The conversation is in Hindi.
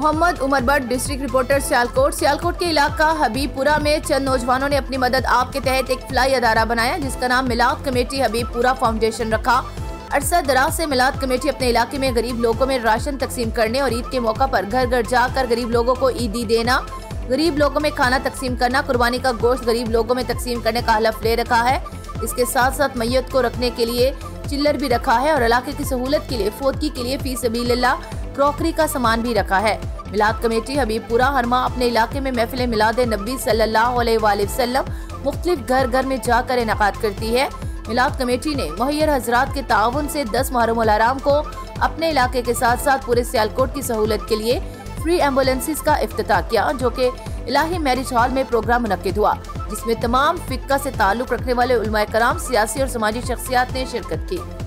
Mohammad Umar Bhatt, district reporter, Sialkot. सियालकोट के इलाका हबीबपुरा में चंद नौजवानों ने अपनी मदद आप के तहत एक फ्लाई अदारा बनाया जिसका नाम मिलाद कमेटी हबीबपुरा फाउंडेशन रखा। अरसा दराज से मिलाद कमेटी अपने इलाके में गरीब लोगों में राशन तकसीम करने और ईद के मौका पर घर घर जाकर गरीब लोगों को ईदी देना, गरीब लोगों में खाना तकसीम करना, कुर्बानी का गोश्त गरीब लोगों में तकसीम करने का हलफ ले रखा है। इसके साथ साथ मैयत को रखने के लिए चिल्लर भी रखा है और इलाके की सहूलत के लिए फोतकी के लिए फी सबीलिल्लाह क्रॉकरी का सामान भी रखा है। मिलाद कमेटी हबीबपुरा हर माह अपने इलाके में महफिल मिलाद नबी सल्लल्लाहु अलैहि वसल्लम मुख्तलिफ घर घर में जाकर इनेकाद करती है। मिलाद कमेटी ने मुहैयर हजरात के ताउन से 10 मुहर्रम उल हराम को अपने इलाके के साथ साथ पूरे सियालकोट की सहूलत के लिए फ्री एम्बुलेंसेस का इफ्तिताह किया, जो कि इलाही मैरिज हॉल में प्रोग्राम मुनक्किद हुआ, जिसमें तमाम फिक्का से ताल्लुक रखने वाले उलमाए कराम, सियासी और समाजी शख्सियात ने शिरकत की।